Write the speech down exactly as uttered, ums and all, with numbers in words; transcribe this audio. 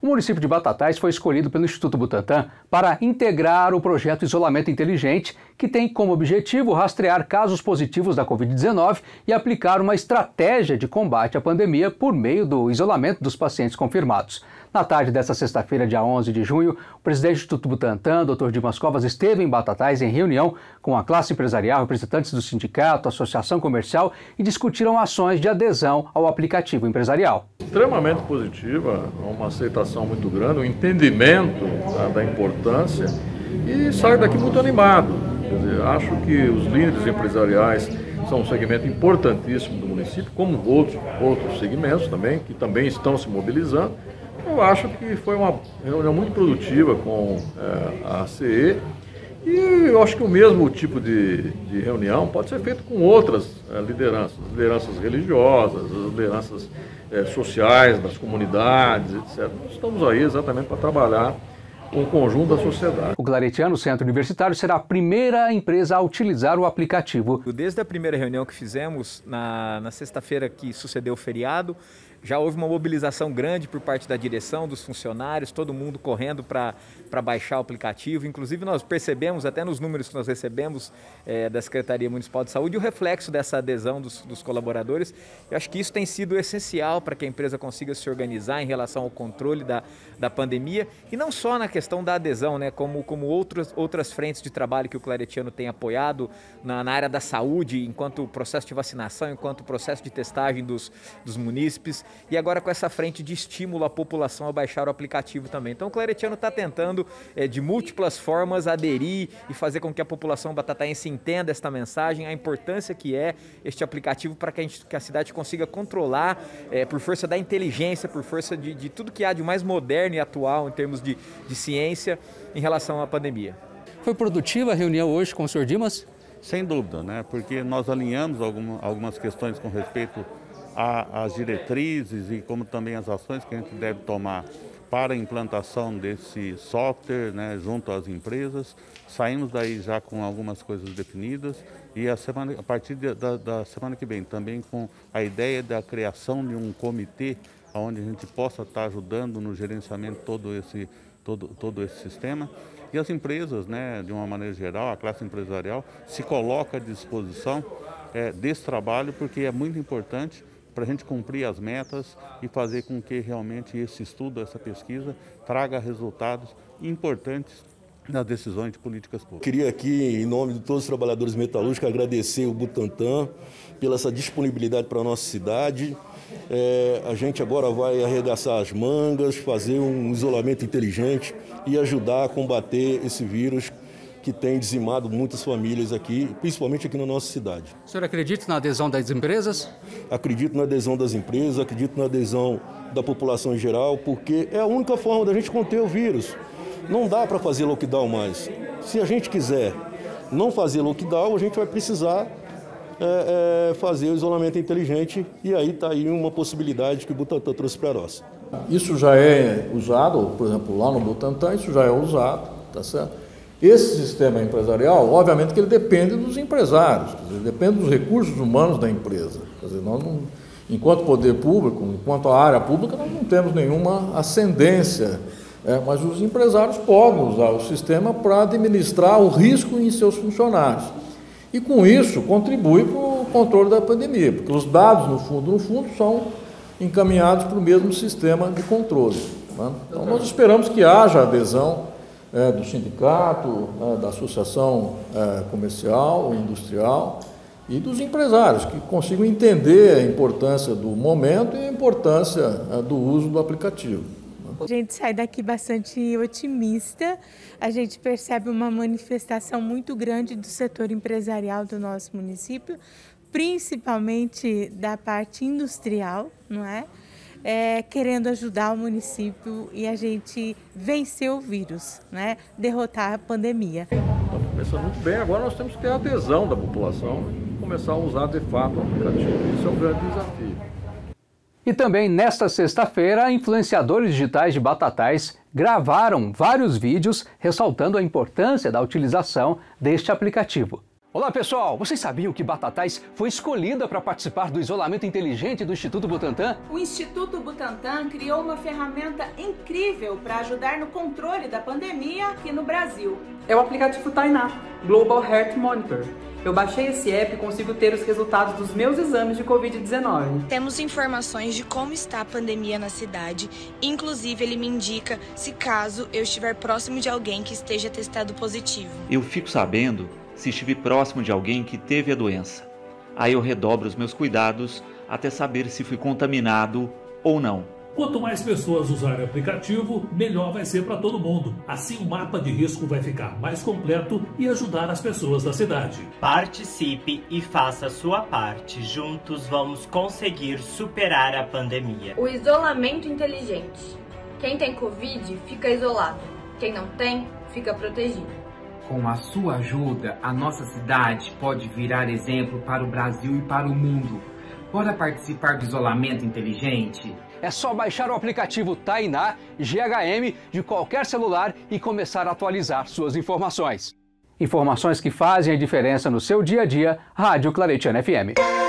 O município de Batatais foi escolhido pelo Instituto Butantan para integrar o projeto Isolamento Inteligente, que tem como objetivo rastrear casos positivos da covid dezenove e aplicar uma estratégia de combate à pandemia por meio do isolamento dos pacientes confirmados. Na tarde desta sexta-feira, dia onze de junho, o presidente do Instituto Butantan, doutor Dimas Covas, esteve em Batatais em reunião com a classe empresarial, representantes do sindicato, associação comercial e discutiram ações de adesão ao aplicativo empresarial. Extremamente positiva, uma aceitação muito grande, um entendimento, né, da importância, e saio daqui muito animado. Quer dizer, acho que os líderes empresariais são um segmento importantíssimo do município, como outros, outros segmentos também, que também estão se mobilizando. Eu acho que foi uma reunião muito produtiva com é, a A C E, e eu acho que o mesmo tipo de, de reunião pode ser feito com outras é, lideranças, lideranças religiosas, lideranças é, sociais, das comunidades, etcétera. Nós estamos aí exatamente para trabalhar com o conjunto da sociedade. O Claretiano Centro Universitário será a primeira empresa a utilizar o aplicativo. Desde a primeira reunião que fizemos, na, na sexta-feira que sucedeu o feriado, já houve uma mobilização grande por parte da direção, dos funcionários, todo mundo correndo para para baixar o aplicativo. Inclusive nós percebemos, até nos números que nós recebemos é, da Secretaria Municipal de Saúde, o reflexo dessa adesão dos, dos colaboradores. Eu acho que isso tem sido essencial para que a empresa consiga se organizar em relação ao controle da, da pandemia, e não só na questão da adesão, né, como, como outras, outras frentes de trabalho que o Claretiano tem apoiado na, na área da saúde, enquanto processo de vacinação, enquanto processo de testagem dos, dos munícipes, e agora com essa frente de estímulo à população a baixar o aplicativo também. Então o Claretiano está tentando é, de múltiplas formas aderir e fazer com que a população batataense entenda esta mensagem, a importância que é este aplicativo para que a, gente, que a cidade consiga controlar é, por força da inteligência, por força de, de tudo que há de mais moderno e atual em termos de, de ciência em relação à pandemia. Foi produtiva a reunião hoje com o senhor Dimas? Sem dúvida, né? Porque nós alinhamos alguma, algumas questões com respeito às diretrizes e como também as ações que a gente deve tomar para a implantação desse software, né, junto às empresas. Saímos daí já com algumas coisas definidas e a, semana, a partir de, da, da semana que vem também com a ideia da criação de um comitê onde a gente possa estar ajudando no gerenciamento todo esse, todo, todo esse sistema. E as empresas, né, de uma maneira geral, a classe empresarial, se coloca à disposição é, desse trabalho, porque é muito importante para a gente cumprir as metas e fazer com que realmente esse estudo, essa pesquisa, traga resultados importantes nas decisões de políticas públicas. Queria aqui, em nome de todos os trabalhadores metalúrgicos, agradecer o Butantan pela essa disponibilidade para a nossa cidade. É, a gente agora vai arregaçar as mangas, fazer um isolamento inteligente e ajudar a combater esse vírus que tem dizimado muitas famílias aqui, principalmente aqui na nossa cidade. O senhor acredita na adesão das empresas? Acredito na adesão das empresas, acredito na adesão da população em geral, porque é a única forma da gente conter o vírus. Não dá para fazer lockdown mais. Se a gente quiser não fazer lockdown, a gente vai precisar é, é, fazer o isolamento inteligente, e aí está aí uma possibilidade que o Butantan trouxe para nós. Isso já é usado, por exemplo, lá no Butantan, isso já é usado, tá certo? Esse sistema empresarial, obviamente que ele depende dos empresários, quer dizer, depende dos recursos humanos da empresa. Quer dizer, nós não, enquanto poder público, enquanto a área pública, nós não temos nenhuma ascendência, é, mas os empresários podem usar o sistema para administrar o risco em seus funcionários. E com isso contribui para o controle da pandemia, porque os dados, no fundo, no fundo, são encaminhados para o mesmo sistema de controle, né? Então nós esperamos que haja adesão É, do sindicato, é, da associação é, comercial, industrial e dos empresários, que consigam entender a importância do momento e a importância é, do uso do aplicativo. A gente sai daqui bastante otimista, a gente percebe uma manifestação muito grande do setor empresarial do nosso município, principalmente da parte industrial, não é? É, querendo ajudar o município e a gente vencer o vírus, né? Derrotar a pandemia. Estamos começando muito bem, agora nós temos que ter a adesão da população e começar a usar de fato o aplicativo. Isso é um grande desafio. E também nesta sexta-feira, influenciadores digitais de Batatais gravaram vários vídeos ressaltando a importância da utilização deste aplicativo. Olá pessoal, vocês sabiam que Batatais foi escolhida para participar do isolamento inteligente do Instituto Butantan? O Instituto Butantan criou uma ferramenta incrível para ajudar no controle da pandemia aqui no Brasil. É o aplicativo Tainá, Global Health Monitor. Eu baixei esse app e consigo ter os resultados dos meus exames de covid dezenove. Temos informações de como está a pandemia na cidade. Inclusive, ele me indica se caso eu estiver próximo de alguém que esteja testado positivo. Eu fico sabendo se estive próximo de alguém que teve a doença. Aí eu redobro os meus cuidados até saber se fui contaminado ou não. Quanto mais pessoas usarem o aplicativo, melhor vai ser para todo mundo. Assim o mapa de risco vai ficar mais completo e ajudar as pessoas da cidade. Participe e faça a sua parte. Juntos vamos conseguir superar a pandemia. O isolamento inteligente. Quem tem Covid fica isolado. Quem não tem, fica protegido. Com a sua ajuda, a nossa cidade pode virar exemplo para o Brasil e para o mundo. Bora participar do isolamento inteligente? É só baixar o aplicativo Tainá G H M de qualquer celular e começar a atualizar suas informações. Informações que fazem a diferença no seu dia a dia. Rádio Claretiana F M.